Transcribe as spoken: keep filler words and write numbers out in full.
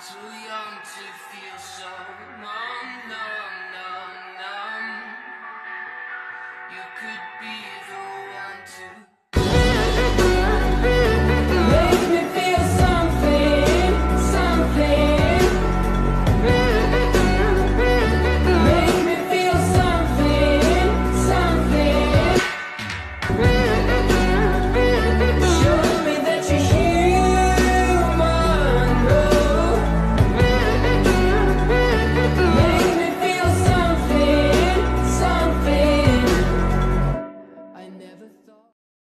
Too young to feel so numb, numb, numb, numb. You could be the